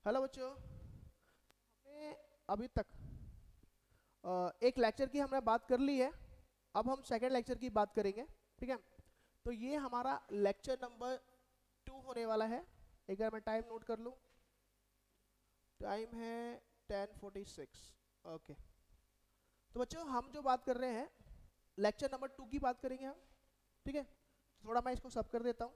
Hello बच्चों, हमने अभी तक एक लेक्चर की हमने बात कर ली है। अब हम सेकंड लेक्चर की बात करेंगे। ठीक है, तो ये हमारा लेक्चर नंबर 2 होने वाला है। एक बार मैं टाइम नोट कर लूँ। टाइम है 10:46। ओके, तो बच्चों हम जो बात कर रहे हैं लेक्चर नंबर 2 की बात करेंगे हम। ठीक है, तो थोड़ा मैं इसको सब कर देता हूँ।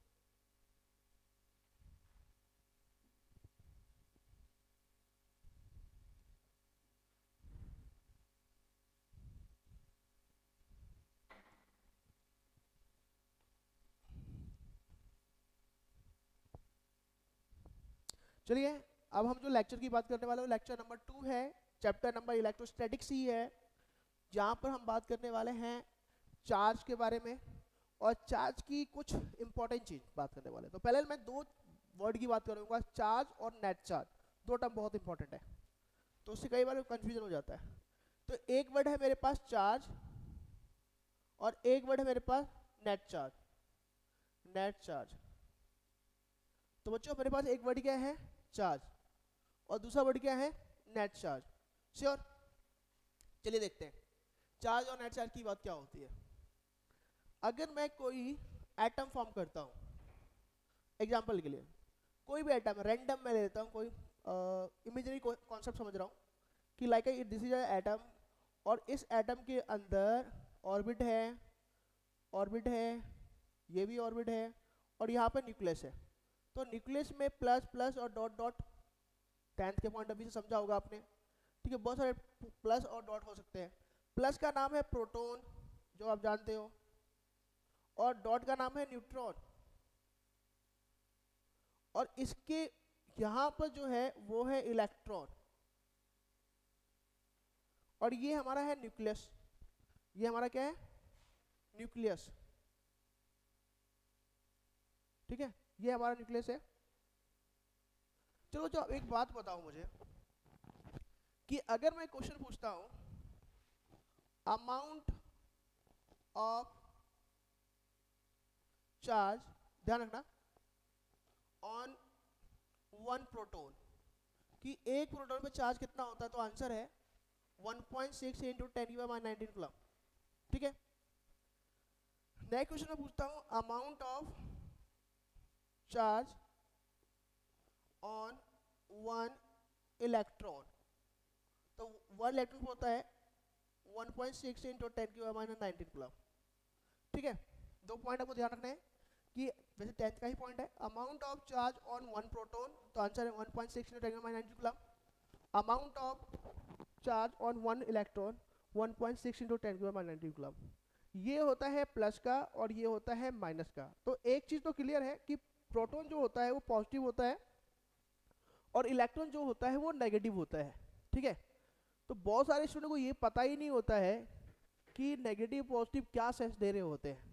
चलिए, अब हम जो लेक्चर की बात करने वाले हैं लेक्चर नंबर 2 है। चैप्टर नंबर इलेक्ट्रोस्टैटिक्स ही है, जहाँ पर हम बात करने वाले हैं चार्ज के बारे में और चार्ज की कुछ इंपॉर्टेंट चीज बात करने वाले हैं। तो पहले मैं दो वर्ड की बात करूंगा, चार्ज और नेट चार्ज। दो टर्म बहुत इंपॉर्टेंट है, तो उससे कई बार कंफ्यूजन हो जाता है। तो एक वर्ड है मेरे पास चार्ज और एक वर्ड है मेरे पास नेट चार्ज। नेट चार्ज, तो बच्चों मेरे पास एक वर्ड क्या है चार्ज और दूसरा वर्ड क्या है नेट चार्ज। श्योर, चलिए देखते हैं चार्ज और नेट चार्ज की बात क्या होती है। अगर मैं कोई एटम फॉर्म करता हूँ, एग्जांपल के लिए कोई भी एटम रैंडम मैं ले लेता हूँ, कोई इमेजिनरी कॉन्सेप्ट समझ रहा हूँ कि लाइक दिस इज एटम और इस एटम के अंदर ऑर्बिट है, ऑर्बिट है, ये भी ऑर्बिट है और यहाँ पर न्यूक्लियस है। तो न्यूक्लियस में प्लस प्लस और डॉट डॉट, 10th के पॉइंट ऑफ व्यू से समझा होगा आपने। ठीक है, बहुत सारे प्लस और डॉट हो सकते हैं। प्लस का नाम है प्रोटॉन जो आप जानते हो, और डॉट का नाम है न्यूट्रॉन, और इसके यहां पर जो है वो है इलेक्ट्रॉन, और ये हमारा है न्यूक्लियस। ये हमारा क्या है न्यूक्लियस। ठीक है, ये हमारा न्यूक्लियस है। चलो, जो एक बात बताओ मुझे कि अगर मैं क्वेश्चन पूछता हूं अमाउंट ऑफ चार्ज, ध्यान रखना, ऑन वन प्रोटॉन, कि एक प्रोटॉन पे चार्ज कितना होता है, तो आंसर है 1.6 इंटू 10⁻19 कूलम। ठीक है, नेक्स्ट क्वेश्चन में पूछता हूं amount of charge on one electron, तो वन इलेक्ट्रॉन होता है 1.6 इंटू 10⁻19 कूलम। ठीक है, दो पॉइंट आपको ध्यान रखना है कि वैसे 10th का ही पॉइंट है। Amount of charge on one proton, तो आंसर है 1.6 into 10⁻19 coulomb. Amount of charge on one electron 1.6 into 10⁻19 coulomb. ये होता है प्लस का और ये होता है माइनस का। तो एक चीज तो क्लियर है कि प्रोटॉन जो होता है वो पॉजिटिव होता है और इलेक्ट्रॉन जो होता है वो नेगेटिव होता है। ठीक है, तो बहुत सारे स्टूडेंट को ये पता ही नहीं होता है कि नेगेटिव पॉजिटिव क्या सेंस दे रहे होते हैं।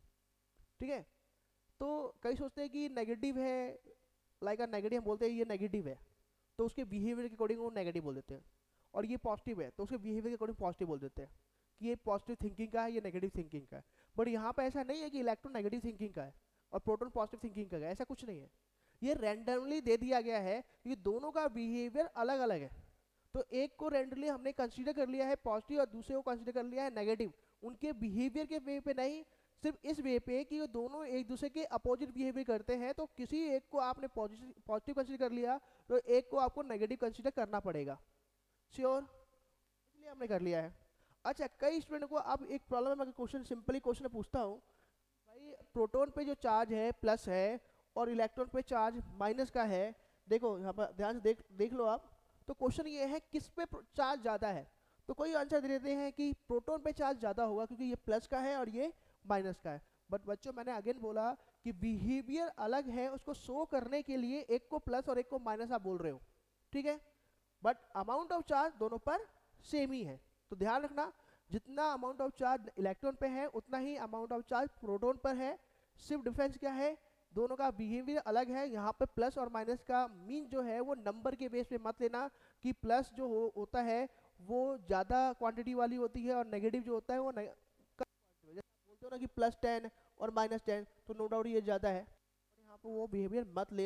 ठीक है, तो कई सोचते हैं कि नेगेटिव है, लाइक अ नेगेटिव हम बोलते हैं ये नेगेटिव है, तो उसके बिहेवियर के अकॉर्डिंग वो नेगेटिव बोल देते हैं। और ये पॉजिटिव है तो उसके बिहेवियर के अकॉर्डिंग पॉजिटिव बोल देते हैं कि ये पॉजिटिव थिंकिंग का है, ये नेगेटिव थिंकिंग का है। बट यहाँ पे ऐसा नहीं है कि इलेक्ट्रॉन नेगेटिव थिंकिंग का है और प्रोटॉन पॉजिटिव थिंकिंग का है, ऐसा कुछ नहीं है। ये रैंडमली दे दिया गया है क्योंकि दोनों का बिहेवियर अलग अलग है। तो एक को रैंडमली हमने कंसीडर कर लिया है पॉजिटिव और दूसरे को कंसीडर कर लिया है नेगेटिव, उनके बिहेवियर के वे पे नहीं, सिर्फ इस वे पे कि वो दोनों एक दूसरे के अपोजिट बिहेवियर करते हैं। तो किसी एक को आपने पॉजिटिव कंसीडर कर लिया तो एक को आपको नेगेटिव कंसीडर करना पड़ेगा। श्योर, इसलिए हमने कर लिया है। अच्छा, कई स्टूडेंट को अब एक प्रॉब्लम है, मैं क्वेश्चन सिंपली क्वेश्चन पूछता हूँ, भाई प्रोटॉन पे जो चार्ज है प्लस है और इलेक्ट्रॉन पे चार्ज माइनस का है। देखो यहाँ पर ध्यान से देख लो आप। तो क्वेश्चन ये है किस पे चार्ज ज्यादा है, तो कोई आंसर दे देते हैं कि प्रोटॉन पे चार्ज ज्यादा होगा क्योंकि ये प्लस का है और ये माइनस का है। बट बच्चों मैंने अगेन बोला कि बिहेवियर अलग है, उसको शो करने के लिए एक को प्लस और एक को माइनस आप बोल रहे हो। ठीक है, बट अमाउंट ऑफ चार्ज दोनों पर सेम ही है। तो ध्यान रखना, जितना अमाउंट ऑफ चार्ज इलेक्ट्रॉन पे है उतना ही अमाउंट ऑफ चार्ज प्रोटॉन पर है। सिर्फ डिफरेंस क्या है, दोनों का बिहेवियर अलग है। यहाँ पे प्लस और माइनस का मीन जो है वो नंबर के बेस पे मत लेना कि प्लस जो होता है वो ज़्यादा क्वांटिटी वाली होती है और नेगेटिव जो होता है वो कम quantity। जैसे आप बोलते हो ना कि +10 और -10, तो नो डाउट ये ज़्यादा है, और यहाँ पे वो बिहेवियर मत लेना।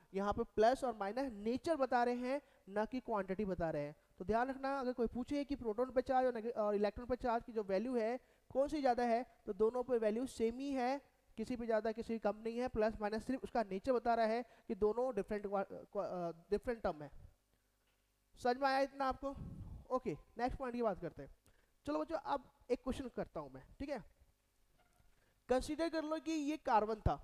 यहाँ पे प्लस और माइनस नेचर बता रहे हैं, ना कि क्वांटिटी बता रहे हैं। तो ध्यान रखना, अगर कोई पूछे कि प्रोटॉन पे चार्ज और इलेक्ट्रॉन पे चार्ज की जो वैल्यू है कौन सी ज़्यादा है, तो दोनों पे वैल्यू सेम ही है, किसी पे ज़्यादा किसी कम नहीं है। प्लस माइनस सिर्फ उसका नेचर बता रहा है कि दोनों डिफरेंट टर्म है। समझ में आया इतना आपको? ओके, नेक्स्ट पॉइंट की बात करते हैं। चलो बच्चों, अब एक क्वेश्चन करता हूं मैं, ठीक है। कंसीडर कर लो कि ये कार्बन था।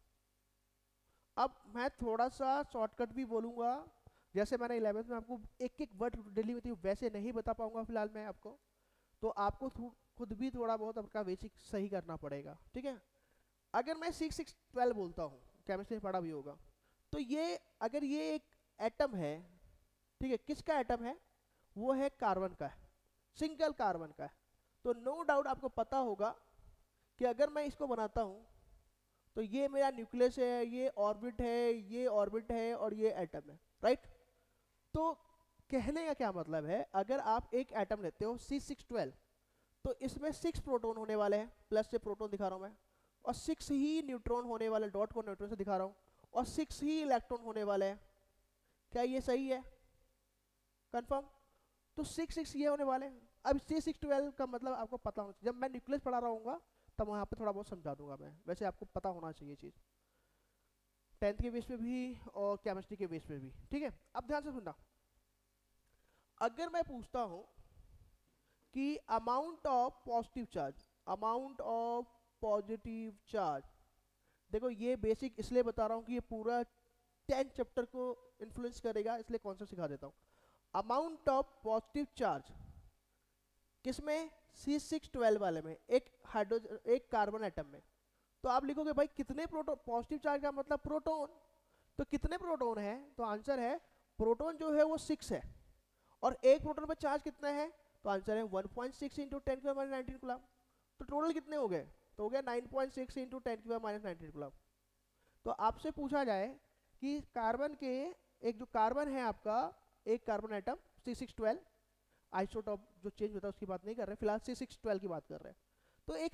अब मैं थोड़ा सा शॉर्टकट भी बोलूंगा, जैसे मैंने 11th में आपको एक एक वर्ड डेली में थी वैसे नहीं बता पाऊंगा फिलहाल मैं आपको, तो आपको खुद भी थोड़ा बहुत आपका बेसिक सही करना पड़ेगा, ठीक है। अगर मैं 6 6 12 बोलता हूँ, केमिस्ट्री में पढ़ा भी होगा, तो ये अगर ये एक एटम है, ठीक है, किसका एटम है? वो है कार्बन का है, सिंगल कार्बन का है। तो नो डाउट आपको पता होगा कि अगर मैं इसको बनाता हूँ तो ये मेरा न्यूक्लियस है, ये ऑर्बिट है, ये ऑर्बिट है और ये एटम है, राइट। तो कहने का क्या मतलब है, अगर आप एक एटम लेते हो C612, तो इसमें 6 प्रोटॉन होने वाले हैं, प्लस से प्रोटॉन दिखा रहा हूँ मैं, और 6 ही न्यूट्रॉन होने वाले, डॉट को न्यूट्रॉन से दिखा रहा हूँ, और 6 ही इलेक्ट्रॉन होने वाले हैं। क्या ये सही है? कंफर्म? तो 6 6 ये होने वाले हैं। अब C612 का मतलब आपको पता होना चाहिए, जब मैं न्यूक्लियस पढ़ा रहा हूँ तब वहाँ पे थोड़ा बहुत समझा दूंगा मैं, वैसे आपको पता होना चाहिए चीज़ 10th के बेस पे भी और केमिस्ट्री के बेस पे भी, ठीक है। अब ध्यान से सुनना, अगर मैं पूछता हूँ कि amount of positive charge, amount of positive charge, देखो ये बेसिक इसलिए बता रहा हूँ कि ये पूरा 10 चैप्टर को इन्फ्लुएंस करेगा, इसलिए कॉन्सेप्ट सिखा देता हूँ। अमाउंट ऑफ पॉजिटिव चार्ज किसमें? C612 वाले में, एक कार्बन एटम में। तो आप लिखोगे भाई कितने प्रोटॉन, पॉजिटिव चार्ज का मतलब प्रोटॉन, तो कितने प्रोटॉन है? तो आंसर है प्रोटॉन जो है वो 6 है, और एक प्रोटॉन पर चार्ज कितना है? तो आंसर है 1.6 इंटू 10⁻19 कूलम। तो टोटल कितने हो गए? तो हो गया 9.6 इंटू 10⁻19 कूलम। तो आपसे पूछा जाए कि कार्बन के, एक जो कार्बन है आपका, एक कार्बन एटम C612, आइसोटॉप जो चेंज होता है उसकी बात नहीं कर रहे, फिलहाल C612 की बात कर रहे हैं। तो एक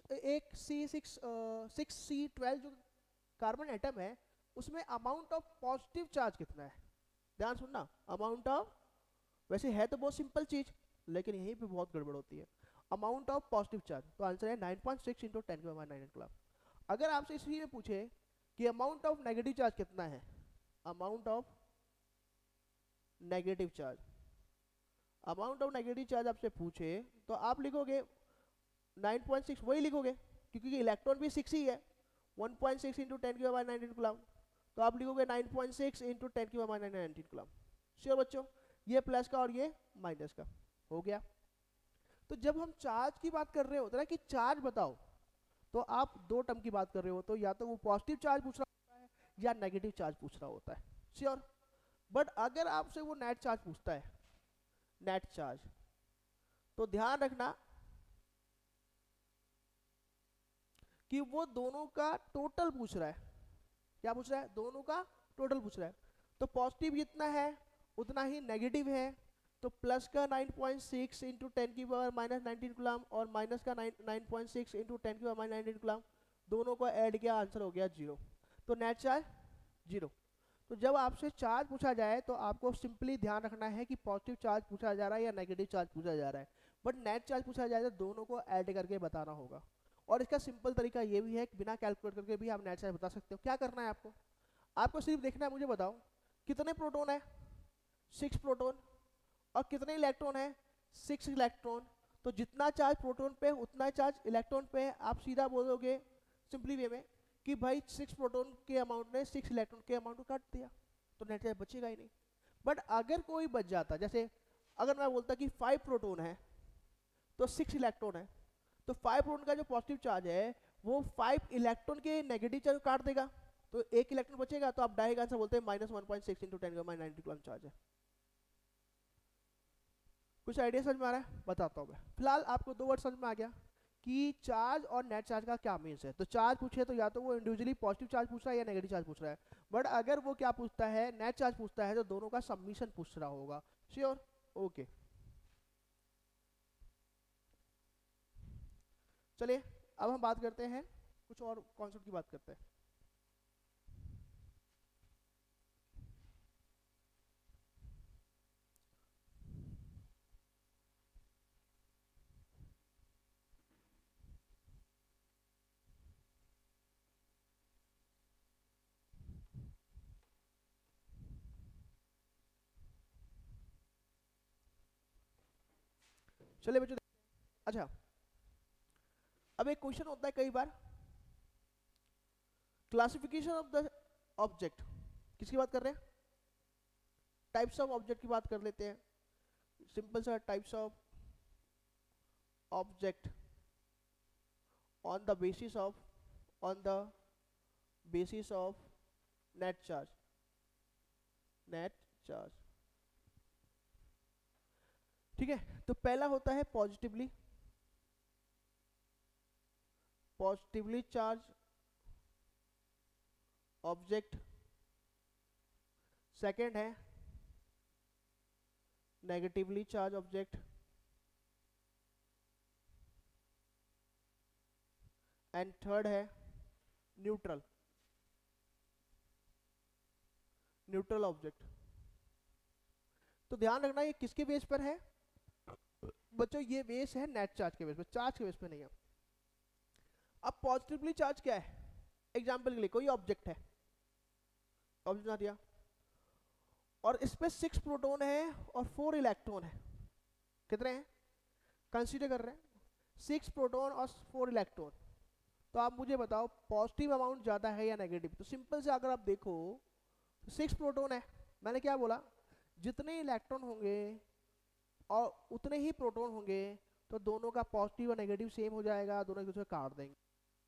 C12 जो कार्बन एटम है उसमें अमाउंट ऑफ पॉजिटिव चार्ज कितना है? ध्यान सुनना, अमाउंट ऑफ, वैसे है तो बहुत सिंपल चीज, लेकिन यहीं पे बहुत गड़बड़ होती है। अमाउंट ऑफ पॉजिटिव चार्ज, तो आंसर है 9.6 इंटू 10⁻9 कूलम। अगर आपसे इसी में पूछे कि अमाउंट ऑफ नेगेटिव चार्ज कितना है, amount of negative charge, amount of negative charge आपसे पूछे तो आप लिखोगे 9.6, वही लिखोगे क्योंकि इलेक्ट्रॉन भी 6 ही है, 1.6 इंटू 10⁻19 कूलम, तो आप लिखोगे 9.6 इंटू 10⁻19 कूलम। श्योर बच्चों, ये प्लस का और ये माइनस का हो गया। तो जब हम चार्ज की बात कर रहे होते हैं ना कि चार्ज बताओ, तो आप दो टर्म की बात कर रहे हो, तो या तो वो पॉजिटिव चार्ज पूछ रहा होता है या नेगेटिव चार्ज पूछ रहा होता है, श्योर। बट अगर आपसे वो नेट चार्ज पूछता है, नेट चार्ज, तो ध्यान रखना कि वो दोनों का टोटल पूछ रहा है। क्या पूछ रहा है? दोनों का टोटल पूछ रहा है। तो पॉजिटिव जितना है उतना ही नेगेटिव है, तो प्लस का 9.6 इंटू 10⁻19 कूलम और माइनस का 9.6 इंटू 10⁻19 कूलम, दोनों को ऐड किया, आंसर हो गया 0। तो नेट चार्ज 0। तो जब आपसे चार्ज पूछा जाए तो आपको सिंपली ध्यान रखना है कि पॉजिटिव चार्ज पूछा जा रहा है या नेगेटिव चार्ज पूछा जा रहा है। बट नेट चार्ज पूछा जाए तो दोनों को ऐड करके बताना होगा। और इसका सिंपल तरीका ये भी है कि बिना कैलकुलेट करके भी आप नेट चार्ज बता सकते हो। क्या करना है आपको? आपको सिर्फ देखना है, मुझे बताओ कितने प्रोटॉन है? 6 प्रोटॉन। और कितने इलेक्ट्रॉन है? 6 इलेक्ट्रॉन। तो जितना चार्ज प्रोटॉन पे उतना चार्ज इलेक्ट्रॉन पे है। आप सीधा बोलोगे सिंपली वे में कि भाई 6 प्रोटॉन के अमाउंट ने 6 इलेक्ट्रॉन के अमाउंट को काट दिया, तो नेट चार्ज बचेगा ही नहीं। बट अगर कोई बच जाता, जैसे अगर मैं बोलता कि 5 प्रोटॉन है तो 6 इलेक्ट्रॉन है, तो 5 प्रोटॉन का जो पॉजिटिव चार्ज है वो 5 इलेक्ट्रॉन के नेगेटिव चार्ज काट देगा, तो एक इलेक्ट्रॉन बचेगा। तो आप डायरेक्ट आंसर बोलते हैं -1.6 इंटू 10⁻19 कूलम चार्ज है। कुछ आइडिया समझ में आ रहा है? बताता हूँ मैं। फिलहाल आपको 2 वर्ड समझ में आ गया कि चार्ज और नेट चार्ज का क्या मीन्स है। तो चार्ज पूछे तो या तो वो इंडिविजुअली पॉजिटिव चार्ज पूछ रहा है या नेगेटिव चार्ज पूछ रहा है। बट अगर वो क्या पूछता है, नेट चार्ज पूछता है, तो दोनों का सबमिशन पूछ रहा होगा। श्योर? ओके, चलिए अब हम बात करते हैं कुछ और कॉन्सेप्ट की बात करते हैं। चलिए बच्चों, अच्छा अब एक क्वेश्चन होता है कई बार, क्लासिफिकेशन ऑफ द ऑब्जेक्ट, किसकी बात कर रहे हैं? टाइप्स ऑफ ऑब्जेक्ट की बात कर लेते हैं। सिंपल सा types of object on the basis of net charge, ठीक है। तो पहला होता है पॉजिटिवली चार्ज ऑब्जेक्ट, सेकंड है negatively charge object, and third है न्यूट्रल ऑब्जेक्ट। तो ध्यान रखना ये किसके बेस पर है बच्चों? ये बेस है नेट चार्ज के बेस पर, चार्ज के बेस पर नहीं है। अब पॉजिटिवली चार्ज क्या है? एग्जाम्पल के लिए कोई ऑब्जेक्ट है, ऑब्जेक्ट बना दिया, और इस पे 6 प्रोटॉन है और 4 इलेक्ट्रॉन है। कितने हैं कंसीडर कर रहे हैं? 6 प्रोटॉन और 4 इलेक्ट्रॉन। तो आप मुझे बताओ पॉजिटिव अमाउंट ज़्यादा है या नेगेटिव? तो सिंपल से अगर आप देखो 6 प्रोटॉन है, मैंने क्या बोला, जितने इलेक्ट्रॉन होंगे और उतने ही प्रोटॉन होंगे, तो दोनों का पॉजिटिव और नेगेटिव सेम हो जाएगा, दोनों एक दूसरे को काट देंगे।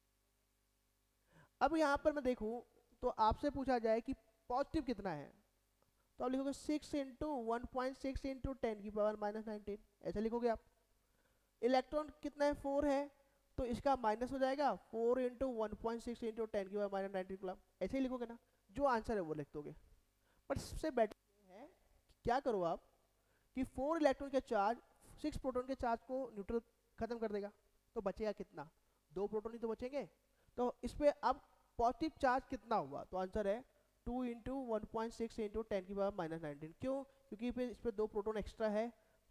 अब यहाँ पर मैं देखूँ तो आपसे पूछा जाए कि पॉजिटिव कितना है, तो आप लिखोगे 6 इंटू 1.6 इंटू 10 की पावर -19, ऐसे लिखोगे आप। इलेक्ट्रॉन कितना है? 4 है, तो इसका माइनस हो जाएगा 4 इंटू 1.6 इंटू 10 की पावर -19 कूलम, ऐसे ही लिखोगे ना, जो आंसर है वो लिख दोगे। बट सबसे बेटर है क्या करो आप कि 4 इलेक्ट्रॉन के चार्ज 6 प्रोटॉन के चार्ज को न्यूट्रल खत्म कर देगा, तो बचेगा कितना? 2 प्रोटॉन ही तो बचेंगे। तो इस पे अब पॉजिटिव चार्ज कितना हुआ? तो आंसर है 2 इंटू 1.6 इंटू 10 की पावर -19। क्यों? क्योंकि इस पे 2 प्रोटॉन एक्स्ट्रा है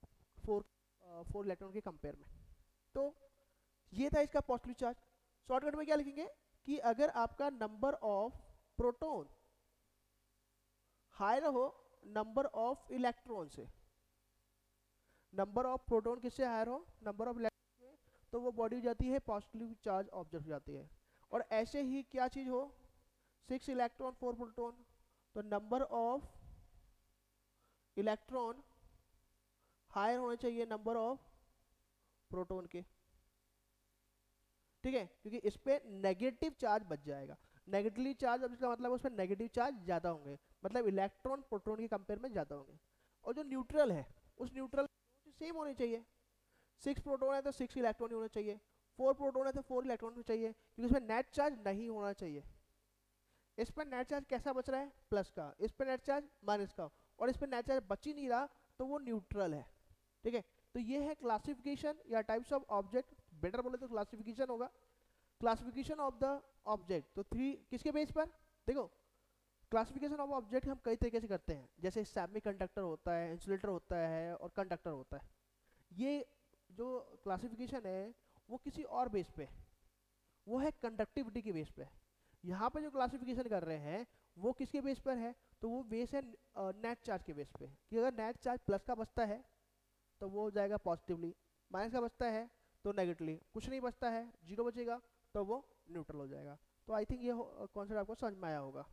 4 इलेक्ट्रॉन के कंपेयर में। तो ये था इसका पॉजिटिव चार्ज। शॉर्टकट में क्या लिखेंगे कि अगर आपका नंबर ऑफ प्रोटॉन हायर हो नंबर ऑफ इलेक्ट्रॉन से, नंबर ऑफ प्रोटॉन किससे हायर हो? नंबर ऑफ इलेक्ट्रॉन से, तो वो बॉडी हो जाती है पॉजिटिव चार्ज ऑब्जेक्ट हो जाती है। और ऐसे ही क्या चीज हो, 6 इलेक्ट्रॉन 4 प्रोटॉन, तो नंबर ऑफ इलेक्ट्रॉन हायर होने चाहिए नंबर ऑफ प्रोटॉन के, ठीक है, क्योंकि इस पे नेगेटिव चार्ज बच जाएगा। नेगेटिवली चार्ज, अब इसका मतलब उस पर नेगेटिव चार्ज ज्यादा होंगे, मतलब इलेक्ट्रॉन प्रोटॉन के कंपेयर में ज्यादा होंगे। और जो न्यूट्रल है उस न्यूट्रल सेम होनी चाहिए। 6 प्रोटॉन है तो 6 इलेक्ट्रॉन ही होना चाहिए, 4 प्रोटॉन है तो 4 इलेक्ट्रॉन होना चाहिए, क्योंकि इसमें नेट चार्ज नहीं होना चाहिए। इस पर नेट चार्ज कैसा बच रहा है? प्लस का, इस पर नेट चार्ज माइनस का, और इस पर नेट चार्ज बच ही नहीं रहा, तो वो न्यूट्रल है, ठीक है। तो ये है क्लासिफिकेशन या टाइप्स ऑफ ऑब्जेक्ट, बेटर बोले तो क्लासिफिकेशन होगा, क्लासिफिकेशन ऑफ द ऑब्जेक्ट। तो 3 किसके बेस पर? देखो क्लासिफिकेशन ऑफ ऑब्जेक्ट हम कई तरीके से करते हैं, जैसे सेमीकंडक्टर होता है, इंसुलेटर होता है और कंडक्टर होता है। ये जो क्लासिफिकेशन है वो किसी और बेस पे, वो है कंडक्टिविटी के बेस पे। यहाँ पे जो क्लासिफिकेशन कर रहे हैं वो किसके बेस पर है? तो वो बेस है नेट चार्ज के बेस पे, कि अगर नेट चार्ज प्लस का बचता है तो वो हो जाएगा पॉजिटिवली, माइनस का बचता है तो नेगेटिवली, कुछ नहीं बचता है, 0 बचेगा तो वो न्यूट्रल हो जाएगा। तो आई थिंक ये कॉन्सेप्ट आपको समझ में आया होगा।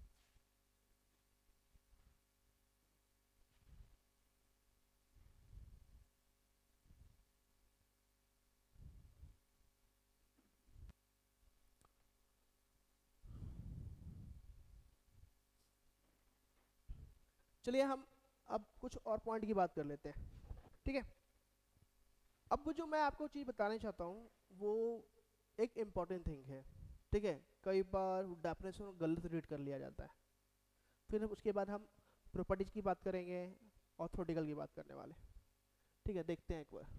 चलिए हम अब कुछ और पॉइंट की बात कर लेते हैं, ठीक है। अब जो मैं आपको चीज़ बताना चाहता हूँ वो एक इम्पॉर्टेंट थिंग है, ठीक है। कई बार डेफिनेशन गलत रीड कर लिया जाता है। फिर उसके बाद हम प्रॉपर्टीज की बात करेंगे, ऑर्थोटिकल की बात करने वाले, ठीक है। देखते हैं एक बार,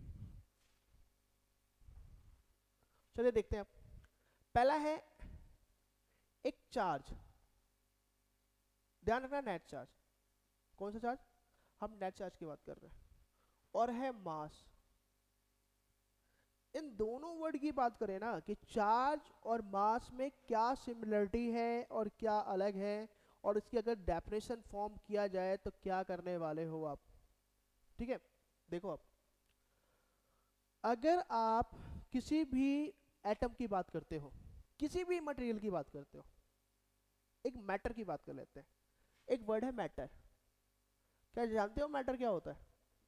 चलिए देखते हैं। अब पहला है एक चार्ज, ध्यान रखना नेट चार्ज। कौन सा चार्ज? हम नेट चार्ज की बात कर रहे हैं। और है मास। इन दोनों वर्ड की बात करें ना कि चार्ज और मास में क्या सिमिलरिटी है और क्या अलग है, और इसकी अगर डेफिनेशन फॉर्म किया जाए तो क्या करने वाले हो आप, ठीक है। देखो अब अगर आप किसी भी एटम की बात करते हो, किसी भी मटेरियल की बात करते हो, एक मैटर की बात कर लेते हैं, एक वर्ड है मैटर। क्या जानते हो मैटर क्या होता है?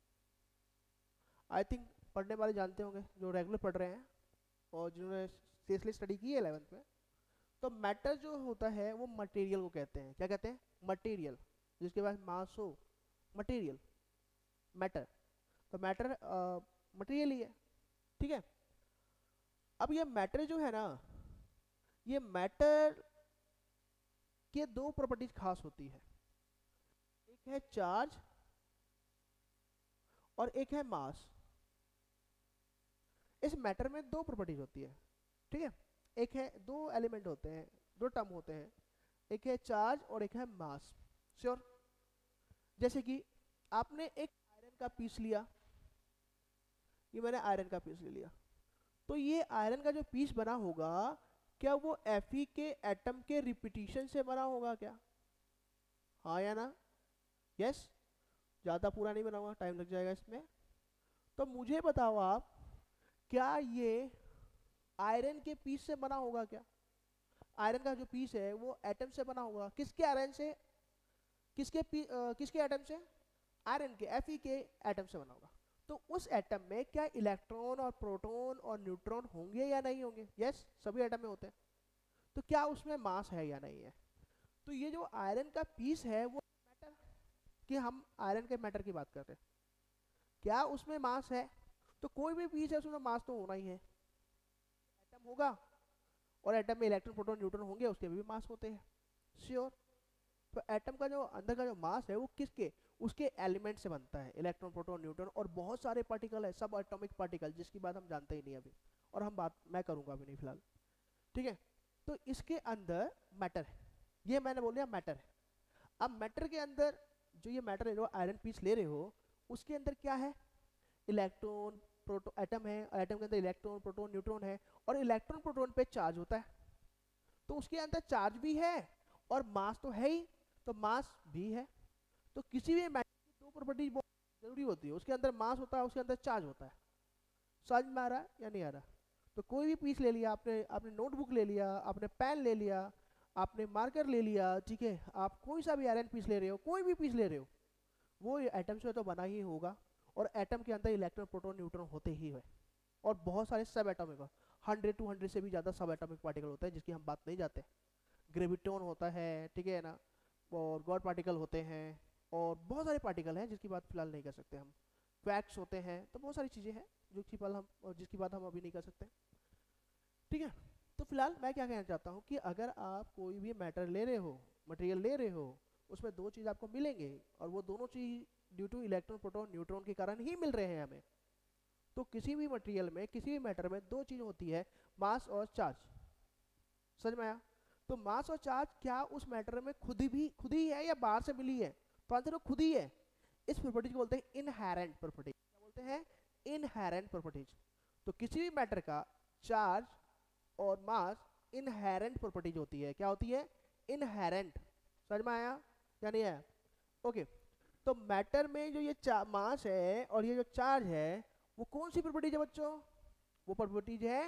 आई थिंक पढ़ने वाले जानते होंगे, जो रेगुलर पढ़ रहे हैं और जिन्होंने सीरियसली स्टडी की है 11th में। तो मैटर जो होता है वो मटेरियल को कहते हैं। क्या कहते हैं? मटेरियल। जिसके पास मास हो, मटेरियल, मैटर। तो मैटर मटेरियल ही है, ठीक है। अब ये मैटर जो है ना, ये मैटर के दो प्रॉपर्टीज खास होती है, एक है चार्ज और एक है मास। इस मैटर में दो प्रॉपर्टीज होती है, ठीक है। एक है, दो एलिमेंट होते हैं, दो टर्म होते हैं, एक है चार्ज और एक है मास। श्योर? जैसे कि आपने एक आयरन का पीस लिया, ये मैंने आयरन का पीस ले लिया, तो ये आयरन का जो पीस बना होगा, क्या वो Fe के एटम के रिपीटिशन से बना होगा क्या? हाँ या ना? यस। ज़्यादा पूरा नहीं बना हुआ, टाइम लग जाएगा इसमें। तो मुझे बताओ आप, क्या ये आयरन के पीस से बना होगा क्या? आयरन का जो पीस है वो एटम से बना होगा। किसके आयरन से? किसके एटम से? आयरन के, Fe के एटम से बना होगा। तो उस एटम में क्या इलेक्ट्रॉन और प्रोटॉन और न्यूट्रॉन होंगे या नहीं होंगे? यस, सभी एटम में होते हैं। तो क्या उसमें मास है या नहीं है? तो ये जो आयरन का पीस है वो मैटर, कि हम आयरन के मैटर की बात कर रहे हैं, क्या उसमें मास है? तो कोई भी पीस है उसमें मास तो होना ही है। एटम होगा और एटम में इलेक्ट्रॉन प्रोटॉन न्यूट्रॉन होंगे, उसके भी मास होते हैं। श्योर? तो एटम का जो अंदर का जो मास है वो किसके, उसके एलिमेंट से बनता है, इलेक्ट्रॉन प्रोटॉन न्यूट्रॉन और बहुत सारे पार्टिकल है, सब एटॉमिक पार्टिकल, जिसकी बात हम जानते ही नहीं अभी, और हम बात मैं करूंगा अभी नहीं फिलहाल, ठीक है। तो इसके अंदर मैटर है, ये मैंने बोल दिया मैटर है। अब मैटर के अंदर जो ये मैटर है, जो आयरन पीस ले रहे हो, उसके अंदर क्या है? इलेक्ट्रॉन प्रोटॉन, एटम है, एटम के अंदर इलेक्ट्रॉन प्रोटॉन न्यूट्रॉन है, और इलेक्ट्रॉन प्रोटॉन पे चार्ज होता है, तो उसके अंदर चार्ज भी है और मास तो है ही, तो मास भी है। तो किसी भी मैटर की दो प्रॉपर्टी बहुत जरूरी होती है, उसके अंदर मास होता है, उसके अंदर चार्ज होता है। समझ में आ रहा है या नहीं आ रहा? तो कोई भी पीस ले लिया आपने, आपने नोटबुक ले लिया, आपने पेन ले लिया, आपने मार्कर ले लिया, ठीक है, आप कोई सा भी आयरन पीस ले रहे हो, कोई भी पीस ले रहे हो, वो एटम से तो बना ही होगा, और एटम के अंदर इलेक्ट्रॉन प्रोटॉन न्यूट्रॉन होते ही है, और बहुत सारे सब एटॉमिक, 100-200 से भी ज़्यादा सब एटॉमिक पार्टिकल होते हैं, जिसकी हम बात नहीं जाते। ग्रेविटॉन होता है, ठीक है ना, और गॉड पार्टिकल होते हैं, और बहुत सारे पार्टिकल हैं जिसकी बात फिलहाल नहीं कर सकते हम। क्वैक्स होते हैं, तो बहुत सारी चीज़ें हैं जो कि फिलहाल हम, और जिसकी बात हम अभी नहीं कर सकते, ठीक है। तो फिलहाल मैं क्या कहना चाहता हूँ कि अगर आप कोई भी मैटर ले रहे हो, मटेरियल ले रहे हो, उसमें दो चीज़ आपको मिलेंगे, और वो दोनों चीज़ due to electron proton neutron के कारण ही मिल रहे हैं हमें। तो किसी भी मटेरियल में, किसी भी मैटर में दो चीज़ होती है, मास और चार्ज। समझ में आया? तो मास और चार्ज क्या उस मैटर में खुद ही है या बाहर से मिली है? तो आंसर वो खुद ही है। इस प्रॉपर्टी को बोलते हैं इनहेरेंट प्रॉपर्टी। क्या बोलते हैं? Inherent properties. तो किसी भी मैटर का चार्ज और मास इनहेरेंट प्रॉपर्टीज होती है। क्या होती है? इनहेरेंट। समझ में आया या नहीं आया? ओके। तो मैटर में जो ये मास है और ये जो चार्ज है, वो कौन सी प्रॉपर्टीज है बच्चों? वो प्रॉपर्टीज है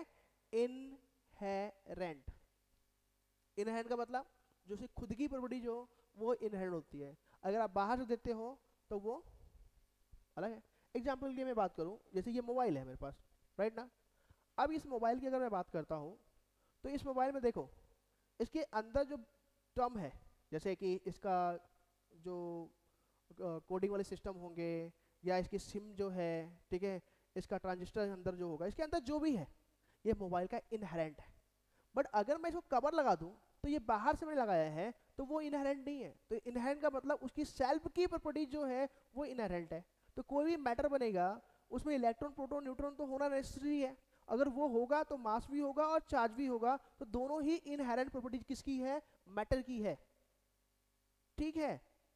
इनहेरेंट। इनहेरेंट का मतलब जो उसकी खुद की प्रॉपर्टी जो वो इनहेरेंट होती है, अगर आप बाहर से देते हो तो वो अलग है। एग्जाम्पल के लिए मैं बात करूं, जैसे ये मोबाइल है मेरे पास, राइट ना। अब इस मोबाइल की अगर मैं बात करता हूं, तो इस मोबाइल में देखो, इसके अंदर जो टर्म है, जैसे कि इसका जो कोडिंग वाले सिस्टम होंगे, या इसकी सिम जो है, ठीक है, इसका ट्रांजिस्टर अंदर जो होगा, इसके अंदर जो भी है, ये मोबाइल का इनहेरेंट है। बट अगर मैं इसको कवर लगा दूं, तो ये बाहर से मैंने लगाया है, तो वो इनहेरेंट नहीं है। तो इनहेरेंट का मतलब उसकी सेल्फ की प्रॉपर्टी जो है वो इनहेरेंट है। तो कोई भी मैटर बनेगा, उसमें इलेक्ट्रॉन प्रोटॉन न्यूट्रॉन तो होना नेसेसरी है। अगर वो होगा तो मास भी होगा और चार्ज भी होगा, तो दोनों ही इनहेरेंट प्रॉपर्टी किसकी है? मैटर की है, ठीक है।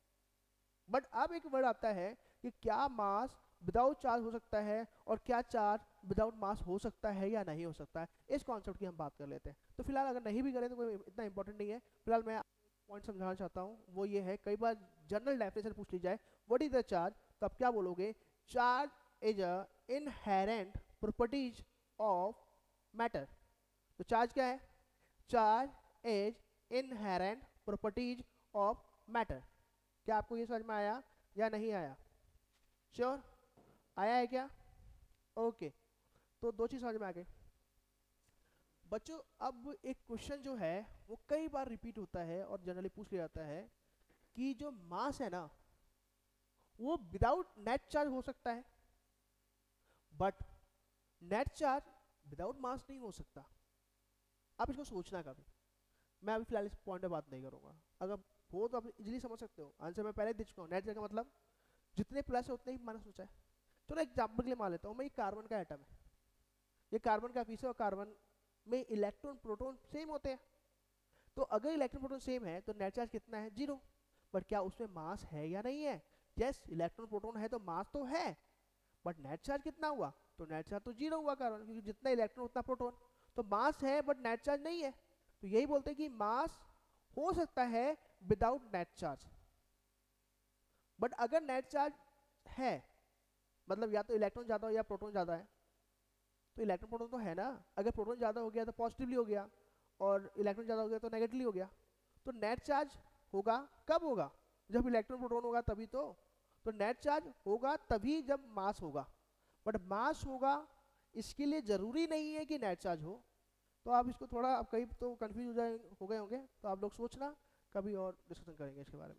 बट अब एक वर्ड आता है कि क्या मास विदाउट चार्ज हो सकता है, और क्या चार्ज विदाउट मास हो सकता है या नहीं हो सकता है। इस कॉन्सेप्ट की हम बात कर लेते हैं। तो फिलहाल अगर नहीं भी करें तो कोई इतना इंपॉर्टेंट नहीं है। फिलहाल मैं पॉइंट समझाना चाहता हूँ, वो ये है, कई बार जनरल डेफिनेशन पूछ ली जाए व्हाट इज द चार्ज, तो आप क्या बोलोगे? Charge is a inherent properties of matter. तो चार्ज क्या है? Charge is inherent properties of matter. क्या आपको ये समझ में आया या नहीं आया? श्योर आया है क्या? ओके तो दो चीज समझ में आ गई बच्चों। अब एक क्वेश्चन जो है वो कई बार रिपीट होता है और जनरली पूछ लिया जाता है कि जो मास है ना वो विदाउट नेट चार्ज हो सकता है, but net charge without mass नहीं हो सकता। आप इसको सोचना कभी, मैं अभी फिलहाल इस पॉइंट पे बात नहीं करूंगा, अगर हो तो आप इजीली समझ सकते हो। आंसर मैं पहले दे चुका हूँ, नेट चार्ज का मतलब जितने प्लस है उतने ही माइनस होता है। चलो एग्जाम्पल के लिए मान लेता हूँ मैं, ये कार्बन का एटम है, ये कार्बन का पीस है और कार्बन में इलेक्ट्रॉन प्रोटॉन सेम होते हैं। तो अगर इलेक्ट्रॉन प्रोटॉन सेम है तो नेट चार्ज कितना है? 0। बट क्या उसमें मास है या नहीं है? यस, इलेक्ट्रॉन प्रोटॉन है तो मास तो है, बट नेट चार्ज कितना हुआ? तो नेट चार्ज तो 0 हुआ कार्बन, क्योंकि जितना इलेक्ट्रॉन उतना प्रोटॉन। तो मास है बट नेट चार्ज नहीं है। तो यही बोलते हैं कि मास हो सकता है विदाउट नेट चार्ज, बट अगर नेट चार्ज है मतलब या तो इलेक्ट्रॉन ज्यादा हो या प्रोटॉन ज्यादा है, तो इलेक्ट्रॉन प्रोटॉन तो है ना। अगर प्रोटॉन ज्यादा हो गया तो पॉजिटिवली हो गया और इलेक्ट्रॉन ज्यादा हो गया तो नेगेटिवली हो गया। तो नेट चार्ज होगा कब होगा? जब इलेक्ट्रॉन प्रोटॉन होगा तभी तो नेट चार्ज होगा तभी जब मास होगा। बट मास होगा इसके लिए जरूरी नहीं है कि नेट चार्ज हो। तो आप इसको थोड़ा, आप कहीं तो कंफ्यूज हो गए होंगे, तो आप लोग सोचना, कभी और डिस्कशन करेंगे इसके बारे में।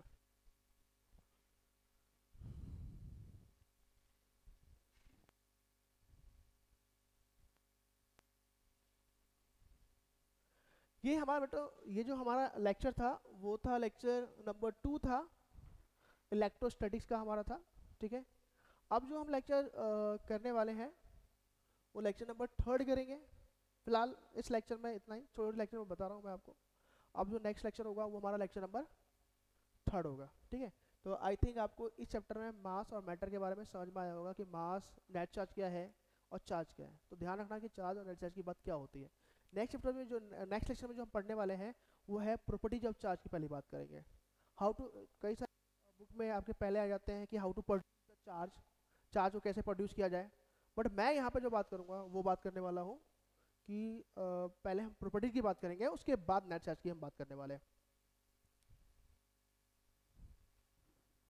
ये हमारा बेटा, ये जो हमारा लेक्चर था वो था लेक्चर नंबर 2 था, इलेक्ट्रोस्टैटिक्स का हमारा था। ठीक है, अब जो हम लेक्चर करने वाले हैं वो लेक्चर नंबर 3 करेंगे। फिलहाल इस लेक्चर में इतना ही, छोटे लेक्चर में बता रहा हूँ मैं आपको। अब जो नेक्स्ट लेक्चर होगा वो हमारा लेक्चर नंबर 3 होगा। ठीक है, तो आई थिंक आपको इस चैप्टर में मास और मैटर के बारे में समझ में आया होगा कि मास, नेट चार्ज क्या है और चार्ज क्या है। तो ध्यान रखना कि चार्ज और नेट चार्ज की बात क्या होती है। नेक्स्ट चैप्टर में जो, नेक्स्ट लेक्चर में जो हम पढ़ने वाले हैं वो है प्रॉपर्टीज ऑफ चार्ज की पहली बात करेंगे। हाउ टू, कई सारे बुक में आपके पहले आ जाते हैं कि how to produce the charge, charge को कैसे प्रोड्यूस किया जाए। बट मैं यहाँ पे जो बात करूँगा वो बात करने वाला हूँ कि पहले हम प्रॉपर्टीज की बात करेंगे, उसके बाद नेट चार्ज की हम बात करने वाले हैं।